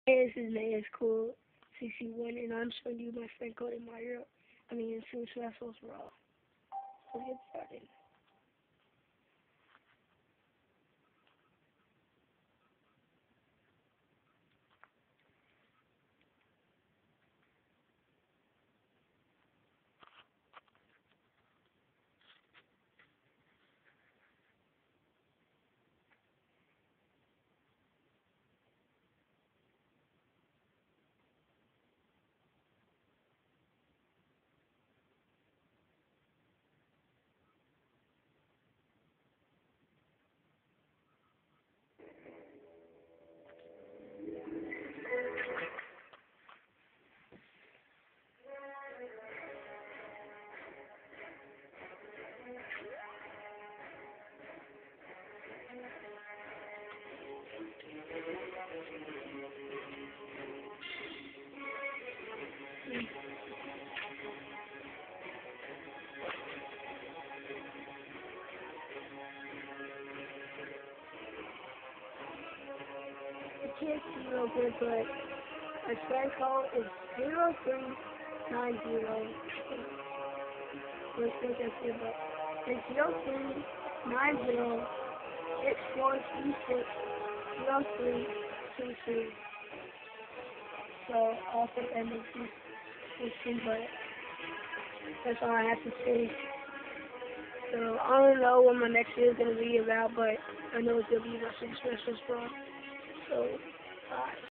This is Nate's Cool CC1, and I'm showing you my friend code in Mario. In Super Smash Bros. Brawl. Let's get started. I can't see real good, but my friend code is 0390. Let's think that's it, but it's 0390 6436 0322. So I'll put that in the description, but that's all I have to say. So I don't know what my next video is going to be about, but I know it's going to be about Super Smash Bros. So, bye.